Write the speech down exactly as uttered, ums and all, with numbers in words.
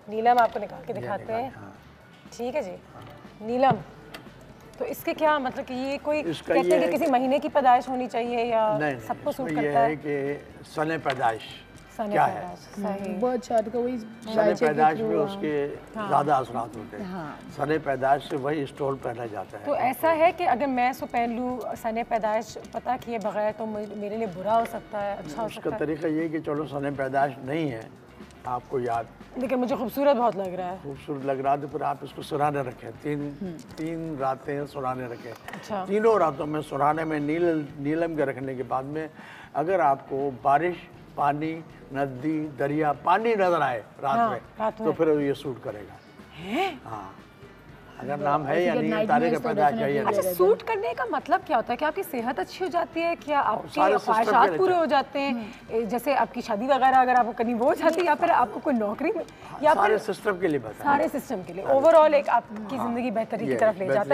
नीलम आपको निकाल के दिखाते हैं। ठीक है जी, नीलम। तो इसके क्या मतलब कि ये कोई कहते हैं कि किसी महीने की पैदाइश होनी चाहिए या सबको सूट करता है? कि सने पैदाइश क्या है, बहुत शादी का वही सने पैदाइश में उसके ज़्यादा असरात होते हैं। सने पैदाइश से वही स्टोल पहना जाता है। तो ऐसा है कि अगर मैं इसको पहन लूँ सने पैदाइश पता किए बगैर तो मेरे लिए बुरा हो सकता है, अच्छा हो सकता है? उसका तरीका ये कि चलो सने पैदाइश नहीं है आपको याद, लेकिन मुझे खूबसूरत बहुत लग रहा है। खूबसूरत लग रहा है तो फिर आप इसको सुराने रखें, तीन तीन रातें सुराने रखें। अच्छा। तीनों रातों में सुराने में नील नीलम के रखने के बाद में अगर आपको बारिश, पानी, नदी, दरिया, पानी नजर आए रात हाँ, में, रात में तो फिर ये सूट करेगा। है? हाँ, अगर नाम है या नहीं, तारे का पैदाइश है या नहीं। अच्छा, सूट करने का मतलब क्या होता है? क्या आपकी सेहत अच्छी हो जाती है, क्या आपके ख्वाहिशात पूरे हो जाते हैं, जैसे आपकी शादी वगैरह अगर आपको करनी वो हो जाती है, या फिर आपको कोई नौकरी में, या सारे सिस्टम के लिए बता, सारे सिस्टम के लिए ओवरऑल एक आपकी जिंदगी बेहतरी की तरफ ले जाता है?